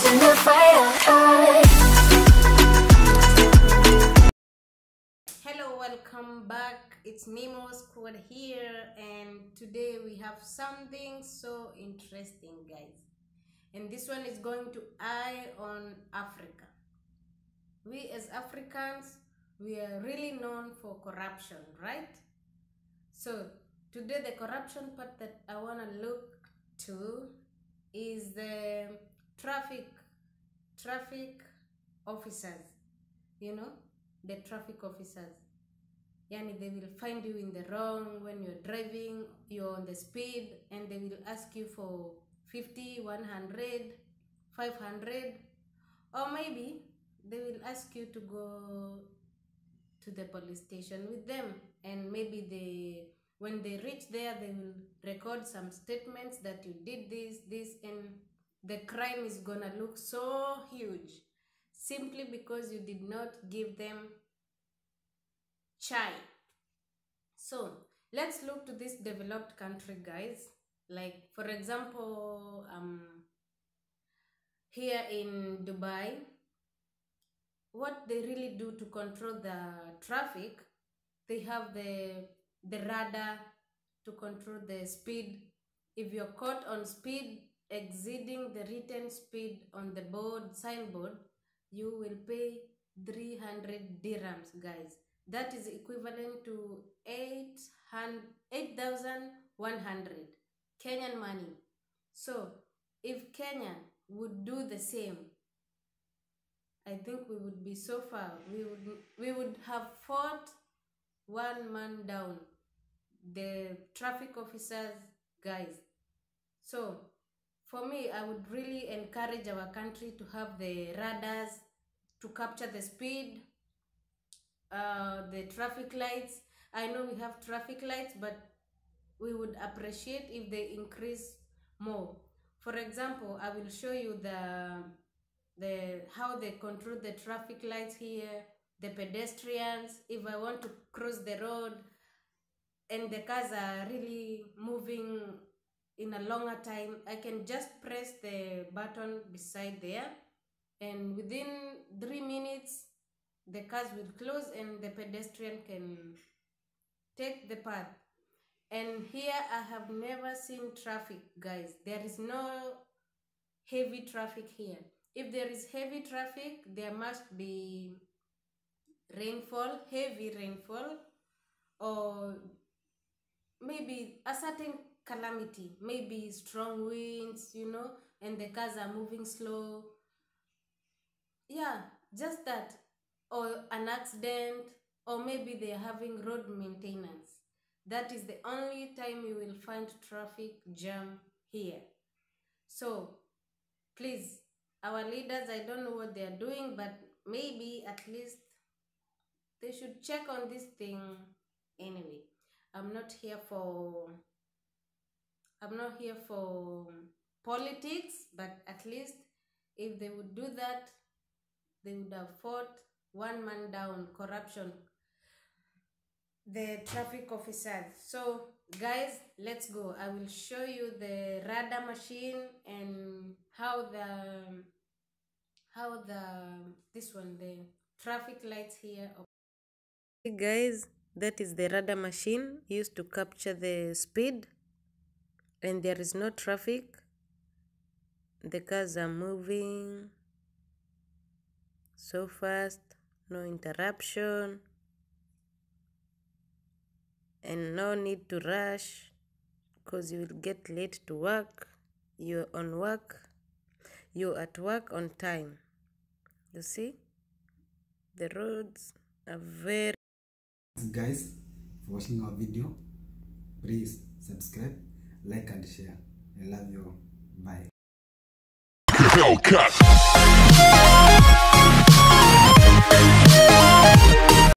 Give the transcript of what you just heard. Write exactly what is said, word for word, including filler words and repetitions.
losing the fight. Hello, welcome back. It's Nemo Squad here, and today we have something so interesting, guys. And this one is going to eye on Africa. We as Africans, we are really known for corruption, right? So today the corruption part that I want to look to is the traffic traffic officers. You know, the traffic officers. Yani, they will find you in the wrong when you're driving, you're on the speed, and they will ask you for fifty, one hundred, five hundred, or maybe they will ask you to go to the police station with them, and maybe they, when they reach there, they will record some statements that you did this, this, and the crime is gonna look so huge simply because you did not give them chai. So let's look to this developed country, guys. Like, for example, um here in Dubai, what they really do to control the traffic, they have the the radar to control the speed. If you're caught on speed exceeding the written speed on the board signboard, you will pay three hundred dirhams, guys. That is equivalent to eight thousand one hundred Kenyan money. So if Kenya would do the same, I think we would be so far. We would we would have fought one man down, the traffic officers, guys. So for me, I would really encourage our country to have the radars to capture the speed, uh, the traffic lights. I know we have traffic lights, but we would appreciate if they increase more. For example, I will show you the the how they control the traffic lights here, the pedestrians. If I want to cross the road and the cars are really moving in a longer time, I can just press the button beside there, and within three minutes the cars will close and the pedestrian can take the path. And here I have never seen traffic, guys. There is no heavy traffic here. If there is heavy traffic, there must be rainfall, heavy rainfall, or maybe a certain calamity, maybe strong winds, you know, and the cars are moving slow. Yeah, just that. Or an accident, or maybe they're having road maintenance. That is the only time you will find traffic jam here. So please, our leaders, I don't know what they are doing, but maybe at least they should check on this thing. Anyway, I'm not here for I'm not here for politics, but at least if they would do that, they would have fought one man down, corruption, the traffic officers. So guys, let's go. I will show you the radar machine and how the how the this one, the traffic lights here. Hey guys, that is the radar machine used to capture the speed, and there is no traffic. The cars are moving so fast, no interruption, and no need to rush because you will get late to work. You're on work, you're at work on time. You see, the roads are very. Guys, for watching our video, please subscribe, like and share. I love you. Bye. Hellcat.